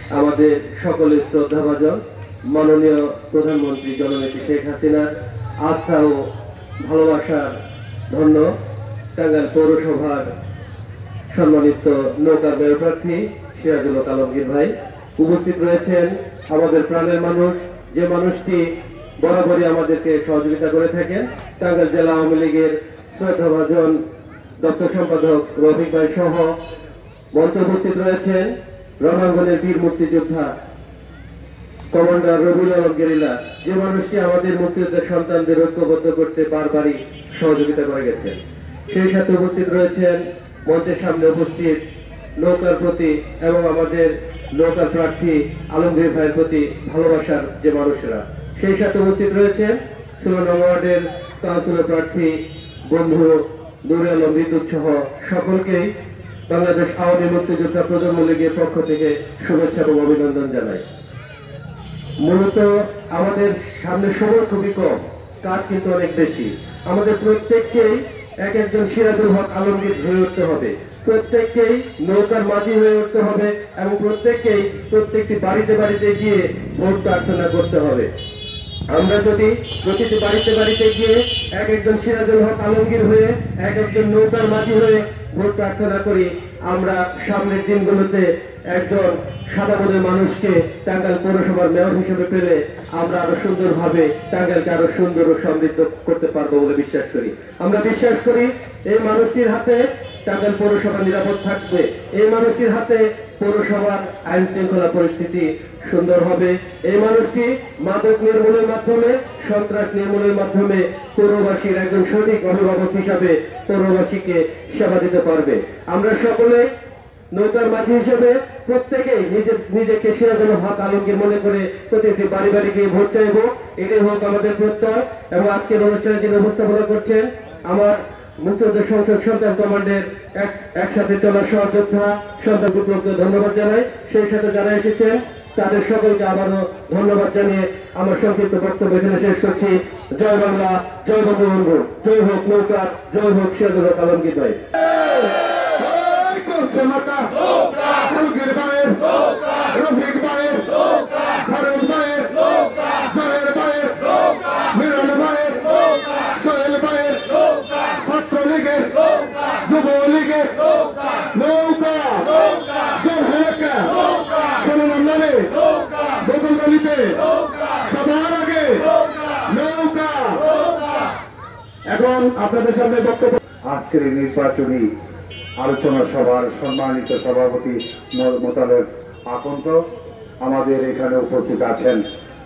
আমাদের সকলের শ্রদ্ধাভাজন মাননীয় প্রধানমন্ত্রী জননেত্রী শেখ হাসিনা আস্থা ও ভালোবাসার ধন্য টাঙ্গাইল পৌরসভার সম্মানিত নৌকার মেয়র প্রার্থী সিরাজুল হক আলমগীর ভাই উপস্থিত রয়েছেন। আমাদের প্রাণের মানুষ, যে মানুষটি বরাবরই আমাদেরকে সহযোগিতা করে থাকেন, টাঙ্গাইল জেলা আওয়ামী লীগের শ্রদ্ধাভাজন দপ্তর সম্পাদক রফিক ভাই সহ মঞ্চে উপস্থিত রয়েছেন রণাঙ্গনের বীর মুক্তিযোদ্ধা কমান্ডার রবিউল আলম গেরিলা, যে মানুষটি আমাদের মুক্তিযোদ্ধার সন্তানদের ঐক্যবদ্ধ করতে বারবারই সহযোগিতা করে গেছেন। সেই সাথে উপস্থিত রয়েছেন মঞ্চের সামনে উপস্থিত নৌকার প্রতি এবং আমাদের নৌকার প্রার্থী আলমগীর ভাইয়ের প্রতি ভালোবাসার যে মানুষেরা। সেই সাথে উপস্থিত রয়েছেন 16 নং ওয়ার্ডের কাউন্সিলর প্রার্থী বন্ধু নুরে আলম বিদ্যুৎ সহ সকলকেই বাংলাদেশ আওয়ামী মুক্তিযোদ্ধা প্রজন্ম লীগের পক্ষ থেকে শুভেচ্ছা এবং অভিনন্দন জানাই। মূলত আমাদের সামনে সময় খুবই কম, কাজ কিন্তু অনেক বেশি। আমাদের প্রত্যেককেই এক একজন সিরাজুল হক আলমগীর হয়ে উঠতে হবে, প্রত্যেককেই নৌকার মাঝি হয়ে উঠতে হবে এবং প্রত্যেককেই প্রত্যেকটি বাড়িতে বাড়িতে গিয়ে ভোট প্রার্থনা করতে হবে। আমরা যদি প্রতিটি বাড়িতে বাড়িতে গিয়ে এক একজন সিরাজুল হক আলমগীর হয়ে এক একজন নৌকার মাঝি হয়ে ভোট প্রার্থনা করি, আমরা সামনের দিনগুলোতে একজন সাদাবদের মানুষকে টাঙ্গাইল পৌরসভার মেয়র হিসেবে পেলে আমরা আরো সুন্দরভাবে টাঙ্গাইলকে আরো সুন্দর ও সমৃদ্ধ করতে পারবো বলে বিশ্বাস করি। আমরা বিশ্বাস করি এই মানুষটির হাতে টাঙ্গাইল পৌরসভা নিরাপদ থাকবে, এই মানুষটির হাতে পৌরসভার আইন শৃঙ্খলা পরিস্থিতি সুন্দর হবে। এই মানুষটি মাদক নির্মূলের মাধ্যমে, সন্ত্রাস নির্মূলের মাধ্যমে পৌরবাসীর একজন সঠিক অভিভাবক হিসাবে পৌরবাসীকে সেবা দিতে পারবে। আমরা সকলে নৌকার মাঝি হিসেবে প্রত্যেকেই নিজেকে সিরাজুল হক আলমগীর মনে করে প্রতিটি বাড়ি বাড়ি গিয়ে ভোট চাইব, এটাই হোক আমাদের প্রত্যয়। এবং আজকের অনুষ্ঠানে যিনি উপস্থাপনা করছেন আমার মুক্তিযোদ্ধা সংসদ সন্তান কমান্ডের একসাথে চলার সহযোদ্ধা সন্তান বিপ্লবকে ধন্যবাদ জানাই। সেই সাথে যারা এসেছেন তাদের সকলকে আবারও ধন্যবাদ জানিয়ে আমার সংক্ষিপ্ত বক্তব্য এখানে শেষ করছি। জয় বাংলা, জয় বঙ্গবন্ধু, জয় হোক নৌকা, জয় হোক সিরাজুল হক আলমগীর ভাই। আলমগীর ভাইয়ের রফিক ভাইয়ের ফারুক ভাইয়ের জয়ের ভাইয়ের মিরন ভাইয়ের সোহেল ভাইয়ের ছাত্রলীগের যুবলীগের নৌকা জনহেকা সোনামদানে বদলগলিতে সবার আগে নৌকা। এখন আপনাদের সামনে বক্তব্য। আজকের এই নির্বাচনী আলোচনা সভার সম্মানিত সভাপতি মোতালেব আকন্দ আমাদের এখানে উপস্থিত আছেন।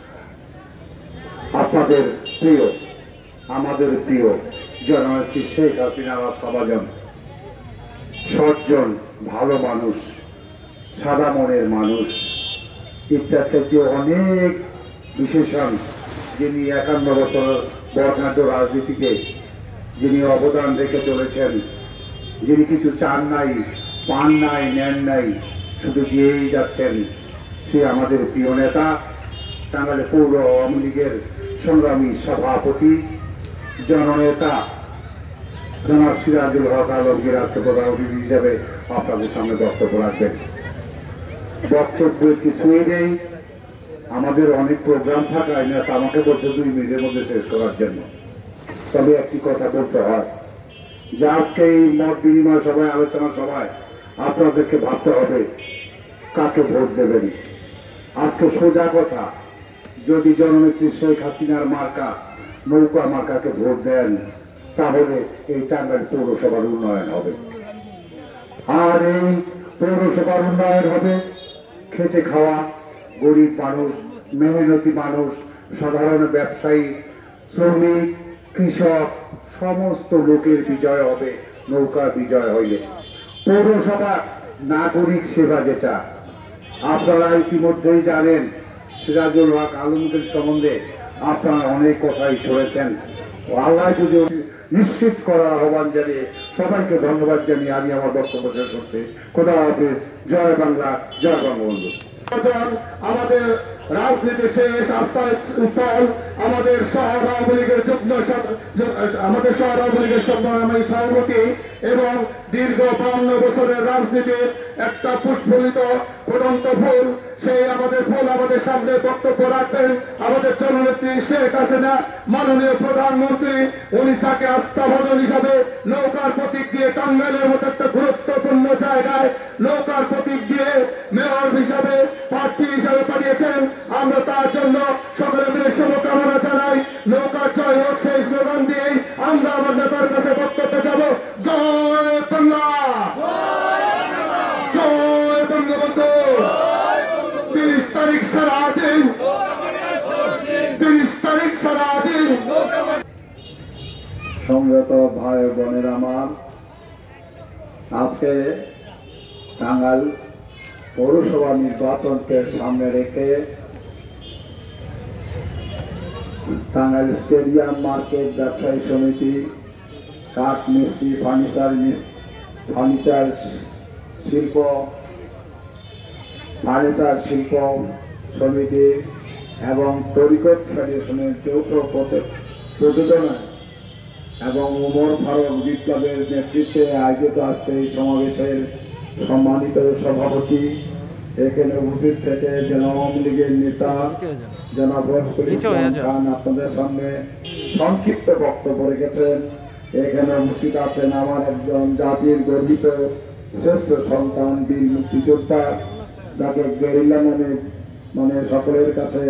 আপনাদের প্রিয়, আমাদের প্রিয় জননেত্রী শেখ হাসিনা আস্থাভাজন, সজ্জন, ভালো মানুষ, সাদা মনের মানুষ ইত্যাদি অনেক বিশেষণ, যিনি 51 বছর বর্ণাঢ্য রাজনীতিকে যিনি অবদান রেখে চলেছেন, যিনি কিছু চান নাই, পান নাই, নেন নাই, শুধু দিয়েই যাচ্ছেন, সে আমাদের প্রিয় নেতা, টাঙ্গাইল পৌর আওয়ামী লীগের সংগ্রামী সভাপতি, জননেতা জনাব সিরাজুল হক আলমগীর আজকে প্রধান অতিথি হিসেবে আপনাদের সামনে বক্তব্য রাখবেন। বক্তব্যের কিছুই নেই, আমাদের অনেক প্রোগ্রাম থাকায় নেতা আমাকে বলছে 2 মিনিটের মধ্যে শেষ করার জন্য। তবে একটি কথা বলতে হয় যে আজকে এই মত বিনিময় সভায়, আলোচনা সভায় আপনাদেরকে ভাবতে হবে কাকে ভোট দেবেন। আজকে সোজা কথা, যদি জননেত্রী শেখ হাসিনার মার্কা নৌকা মার্কাকে ভোট দেন তাহলে এই টাঙ্গাইল পৌরসভার উন্নয়ন হবে। আর এই পৌরসভার উন্নয়ন হবে খেটে খাওয়া গরিব মানুষ, মেহনতি মানুষ, সাধারণ ব্যবসায়ী, শ্রমিক, কৃষক, সমস্ত লোকের বিজয় হবে নৌকা বিজয় হইলে। পৌরসভা নাগরিক সেবা, যেটা আপনারা ইতিমধ্যেই জানেন, সিরাজুল হক আলমগীর সম্বন্ধে আপনারা অনেক কথাই শুনেছেন। আল্লাহ যদি নিশ্চিত করার আহ্বান জানিয়ে সবাইকে ধন্যবাদ জানিয়ে আমি আমার বক্তব্য শেষ করছি। খোদা হাফেজ। জয় বাংলা, জয় বঙ্গবন্ধু। আমাদের রাজনীতি শেষ আস্থাস্থল আমাদের শহর আওয়ামী লীগের আমাদের শহর আওয়ামী লীগের সংগ্রামী সভাপতি এবং দীর্ঘ 52 বছরের রাজনীতির একটা পুষ্পলিত ফুটন্ত ফুল সেই আমাদের ফুল আমাদের সামনে বক্তব্য রাখবেন আমাদের জননেত্রী শেখ হাসিনা মাননীয় প্রধানমন্ত্রী। উনি তাকে আস্থাভাজন হিসাবে নৌকার প্রতীক দিয়ে টাঙ্গাইলের মতো একটা গুরুত্বপূর্ণ জায়গায় নৌকার প্রতীক দিয়ে মেয়র হিসাবে প্রার্থী হিসাবে পাঠিয়েছেন। আমরা তার জন্য সকলে মিলে শুভকামনা জানাই। নৌকার জয় হোক সেই স্লোগান দিয়েই আমরা আমার নেতার কাছে বক্তব্য যাব। জয় বাংলা, জয় বঙ্গবন্ধু। 30 তারিখ সারাদিন, 30 তারিখ সারাদিন। সংযত ভাই বোনের আমার, আজকে টাঙ্গাইল পৌরসভা নির্বাচনকে সামনে রেখে টাঙ্গাইল স্টেডিয়াম মার্কেট ব্যবসায়ী সমিতি, কাঠ মিস্ত্রি, ফার্নিচার শিল্প সমিতি এবং তরিকত ফেডারেশনের যৌথ প্রযোজনায় এবং উমর ফারুক বিপ্লবের নেতৃত্বে আয়োজিত আজকে এই সমাবেশের সম্মানিত সভাপতি, এখানে উপস্থিত থেকে জেলা আওয়ামী লীগের নেতা জনাব রফিকুল ইসলাম খান আপনাদের সামনে সংক্ষিপ্ত বক্তব্য রেখেছেন। এখানে উপস্থিত আছেন আমার একজন জাতির গর্বিত শ্রেষ্ঠ সন্তান, বীর মুক্তিযোদ্ধা, যাকে গেরিলা নামে সকলের কাছে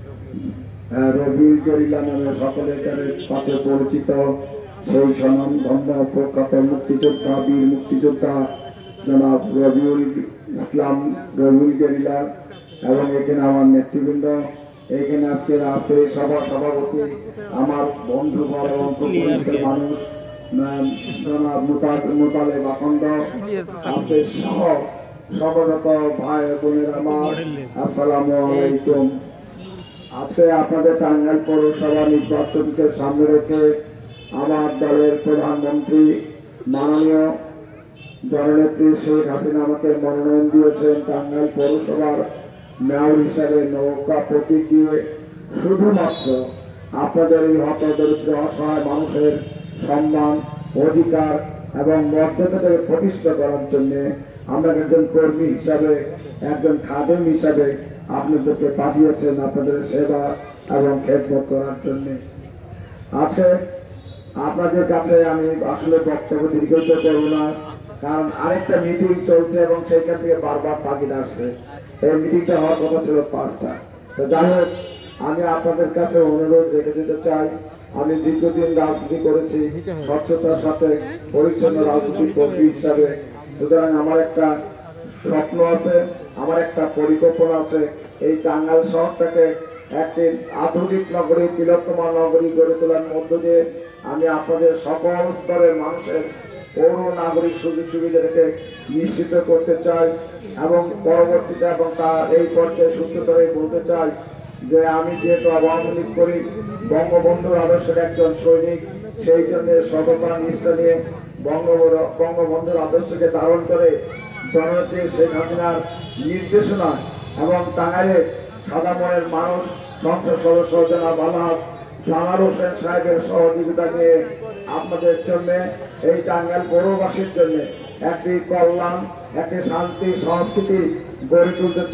রবিউল গেরিলা নামে সকলের কাছে পরিচিত, সেই স্বনামধন্য প্রখ্যাত মুক্তিযোদ্ধা, বীর মুক্তিযোদ্ধা জনাব রবিউল ইসলাম, রবিউল গেরিলা। এবং এখানে আমার নেতৃবৃন্দ, এখানে আজকের সভাপতি আমার বন্ধু এবং মানুষ জনাব মোতালেব আখন্দ, আজকে সহ সর্বগত ভাই বোনের আমার, আসসালামু আলাইকুম। আজকে আপনাদের টাঙ্গাইল পৌরসভা নির্বাচনকে সামনে রেখে আমার দলের প্রধানমন্ত্রী মাননীয় জননেত্রী শেখ হাসিনা আমাকে মনোনয়ন দিয়েছেন টাঙ্গাইল পৌরসভার মেয়র হিসাবে নৌকা প্রতীক দিয়ে শুধুমাত্র আপনাদের এই হতদরিদ্র অসহায় মানুষের সম্মান, অধিকার এবং মর্যাদাকে প্রতিষ্ঠা করার জন্য আমরা একজন কর্মী হিসাবে, একজন খাদেম হিসাবে আপনাদেরকে পাঠিয়েছেন আপনাদের সেবা এবং খেদমত করার জন্য। আছে আপনাদের কাছে আমি আসলে বক্তব্য দীর্ঘায়িত করব না, কারণ আরেকটা মিটিং চলছে এবং সেইখান থেকে বারবার তাগিদ আসছে। এই মিটিংটা হওয়ার কথা ছিল 5টা। তো যাই হোক, আমি আপনাদের কাছে অনুরোধ রেখে দিতে চাই, আমি দীর্ঘদিন রাজনীতি করেছি স্বচ্ছতার সাথে পরিচ্ছন্ন রাজনীতি কর্মী হিসাবে। সুতরাং আমার একটা স্বপ্ন আছে, আমার একটা পরিকল্পনা আছে, এই টাঙ্গাইল শহরটাকে একটি আধুনিক নগরী, তিলোত্তমা নগরী গড়ে তোলার মধ্য দিয়ে আমি আপনাদের সকল স্তরের মানুষের পৌর নাগরিক সুযোগ সুবিধাকে নিশ্চিত করতে চাই। এবং পরবর্তীতে এবং তার এই পর্যায়ে সূত্রধরে বলতে চাই যে আমি যেহেতু আওয়ামী লীগ করি, বঙ্গবন্ধুর আদর্শের একজন সৈনিক, সেই জন্য সততা নিষ্ঠা নিয়ে বঙ্গবন্ধুর আদর্শকে ধারণ করে জননেত্রী শেখ হাসিনার নির্দেশনা এবং টাঙ্গাইলের সাদা মনের মানুষ সংসদ সদস্য জনাব আলহাজ সানার হোসেন সাহেবের সহযোগিতা নিয়ে আপনাদের জন্য, এই টাঙ্গাইল পৌরবাসীর জন্য একটি কল্যাণ, একটি শান্তি সংস্কৃতি গড়ে তুলতে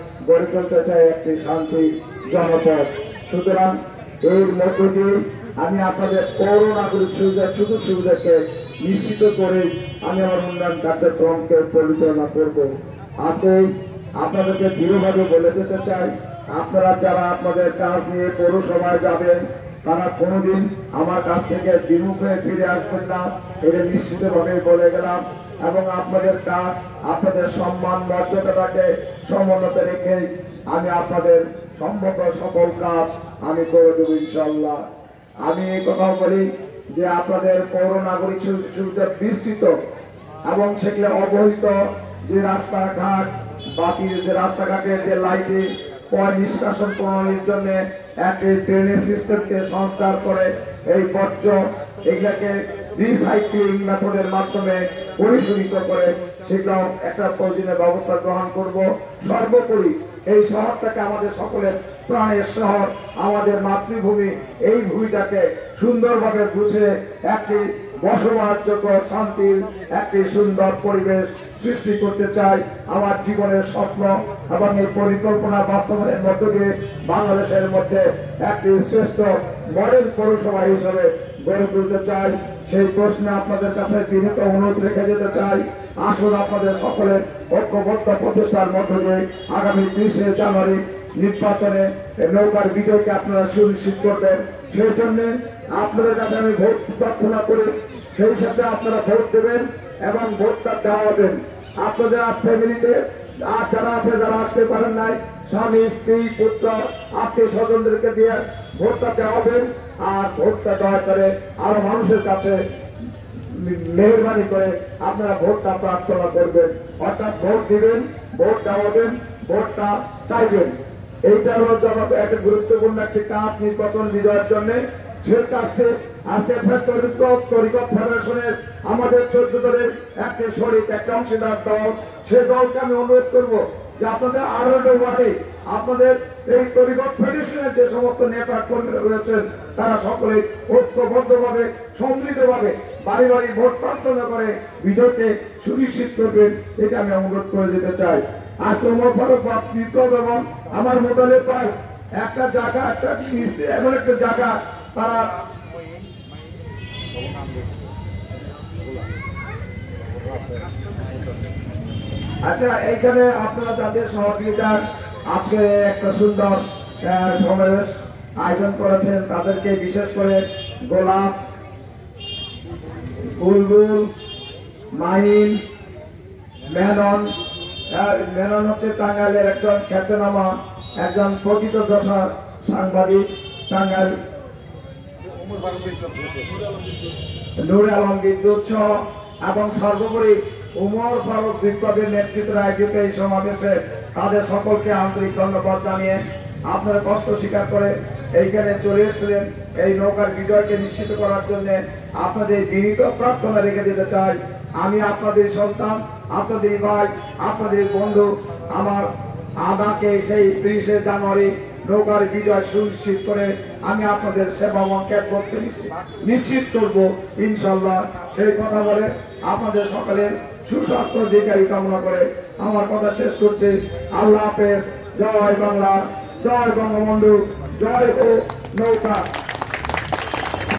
চাই একটি শান্তি জনপদ। সুতরাং এর মধ্য দিয়ে আমি আপনাদের পৌর নাগরিক সুযোগ সুবিধাকে নিশ্চিত করে আমি আমার উন্নয়ন কার্যক্রমকে পরিচালনা করব। আজকে আপনাদেরকে দৃঢ়ভাবে বলে যেতে চাই, আপনারা যারা আপনাদের কাজ নিয়ে পৌরসভায় যাবেন তারা কোনোদিন আমার কাছ থেকে বিমুখ হয়ে ফিরে আসবেন না, এটা নিশ্চিতভাবে বলে গেলাম। এবং আপনাদের কাজ, আপনাদের সম্মান মর্যাদাটাকে সমুন্নত রেখে আমি আপনাদের সম্ভব সকল কাজ আমি করে দেবো ইনশাল্লাহ। আমি এই কথাও বলি যে আপনাদের পৌর নাগরিক সুবিধা বিস্তৃত এবং সেগুলো অবহিত যে রাস্তাঘাট, বাতিল যে রাস্তাঘাটের যে লাইটে পয় নিষ্কাশন প্রণালীর জন্য একটি ড্রেনেজ সিস্টেমকে সংস্কার করে এই বর্জ্য এগুলাকে রিসাইক্লিং মেথডের মাধ্যমে পরিশোধিত করে সেগুলো একটা প্রয়োজনীয় ব্যবস্থা গ্রহণ করব। সর্বোপরি এই শহরটাকে আমাদের সকলের প্রাণের শহর, আমাদের মাতৃভূমি, এই ভূমিটাকে সুন্দরভাবে বুঝে একটি বসবাসযোগ্য শান্তির একটি সুন্দর পরিবেশ সৃষ্টি করতে চাই। আমার জীবনের স্বপ্ন এবং এই পরিকল্পনা বাস্তবায়নের মধ্য দিয়ে বাংলাদেশের মধ্যে একটি শ্রেষ্ঠ মডেল পৌরসভা হিসেবে গড়ে তুলতে চাই। সেই প্রশ্নে আপনাদের কাছে বিনীত অনুরোধ রেখে যেতে চাই, আসুন আপনাদের সকলের ঐক্যবদ্ধ প্রচেষ্টার মধ্য দিয়ে আগামী 30শে জানুয়ারি নির্বাচনে নৌকার বিজয়কে আপনারা সুনিশ্চিত করবেন। সেই জন্য আপনাদের কাছে আমি ভোট প্রার্থনা করি, সেই সাথে আপনারা ভোট দেবেন এবং ভোটটা দেওয়াবেন। আপনাদের ফ্যামিলিতে আর যারা আছে, যারা আসতে পারেন নাই, স্বামী, স্ত্রী, পুত্র, আত্মীয় স্বজনদেরকে দিয়ে ভোটটা দেওয়াবেন। আর ভোটটা দয়া করে আরো মানুষের কাছে মেহরবানি করে আপনারা ভোটটা প্রার্থনা করবেন, অর্থাৎ ভোট দিবেন, ভোট দেওয়াবেন, ভোটটা চাইবেন। এইটা হলো জবাব একটা গুরুত্বপূর্ণ একটি কাজ নির্বাচন বিজয়ের জন্য। সেই কাজটি আজকে তরিকত ফেডারেশনের আমাদের 14 দলের একটি শরিক, একটা অংশীদার দল, সেই দলকে আমি অনুরোধ করবো যে আপনাদের আরো ওয়ার্ডে আপনাদের এই তরিকত ফেডারেশনের যে সমস্ত নেতা কর্মীরা রয়েছেন তারা সকলে ঐক্যবদ্ধভাবে সম্মিলিতভাবে বাড়ি বাড়ি ভোট প্রার্থনা করে বিজয়কে সুনিশ্চিত করবেন, এটা আমি অনুরোধ করে দিতে চাই। আজকে ওমর ফারুক বিপ্লব এবং আমার মোতালে প্রায় একটা জায়গা, একটা এমন একটা জায়গা তারা আচ্ছা, এইখানে আপনারা তাদের সহযোগিতা আজকে একটা সুন্দর সমাবেশ আয়োজন করেছেন, তাদেরকে বিশেষ করে গোলাপ, বুলবুল, মাহিন, মেনন। মেনন হচ্ছে টাঙ্গাইলের একজন খ্যাতনামা, একজন প্রকৃত দশা সাংবাদিক, টাঙ্গাইল নূর আলম বিদ্যুৎ সহ, এবং সর্বোপরি উমর ফারুক বিপ্লবের নেতৃত্বে আয়োজিত এই সমাবেশে তাদের সকলকে আন্তরিক ধন্যবাদ জানিয়ে আপনারা কষ্ট স্বীকার করে এইখানে চলে এসেছিলেন এই নৌকার বিজয়কে নিশ্চিত করার জন্য আপনাদের বিনীত প্রার্থনা রেখে দিতে চাই। আমি আপনাদের সন্তান, আপনাদের ভাই, আপনাদের বন্ধু, আমাকে সেই 30শে জানুয়ারি নৌকার বিজয় সুনিশ্চিত করে আমি আপনাদের সেবা এবং খ্যাতকে নিশ্চিত করব ইনশাল্লাহ। সেই কথা বলে আপনাদের সকলের সুস্বাস্থ্য দীর্ঘায়ু কামনা করে আমার কথা শেষ করছি। আল্লাহ হাফেজ। জয় বাংলা, জয় বঙ্গবন্ধু, জয় হো নৌকা।